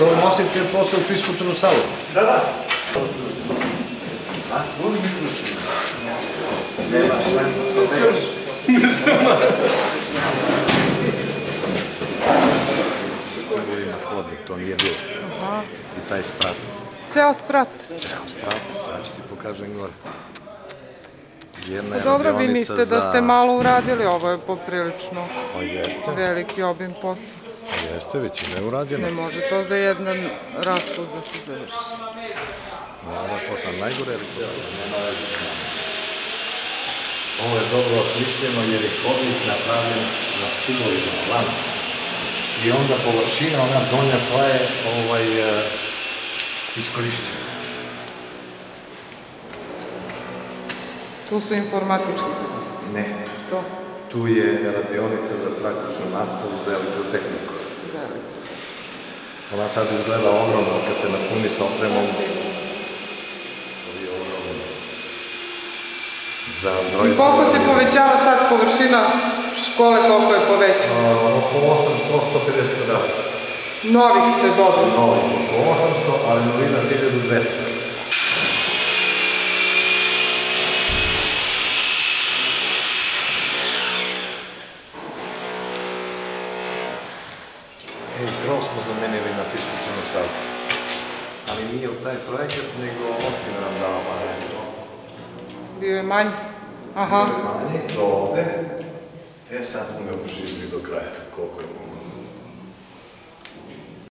to nosite posle u fiskulturnu salu? Da. Nemaš, što nemaš? Bili na hodnik, to nije bilo. I taj sprat. Ceo sprat? Ceo sprat, sad ću ti pokažem gore. Dobro, vi mislite da ste malo uradili, ovo je poprilično veliki obim posla. Jeste, već je neurađeno. Ne može to za jedan raspust da se završi. Ovo je posla najgore, nema veze s nama. Ovo je dobro osmišljeno jer je hodnik napravljen na stubovima, van. I onda površina, ona donja sva je iskorišćena. Tu su informatički? Ne. To? Tu je radionica za praktičnu nastavu za elektrotehniku. Za elektrotehniku. Ona sad izgleda ogromno kad se napuni s opremom. I koliko se povećava sad površina škole, koliko je povećana? Oko 800-150 kvadrata. Novih ste dobili? Novih, oko 800, ali novina s 1200. Krov smo zamenili na fiskulturnu salu. Ali nije u taj projekat, nego opština nam dala manje. Bio je manji? Aha. Bio je manji, do ovde. Sad smo ga proširili do kraja, koliko je mogo.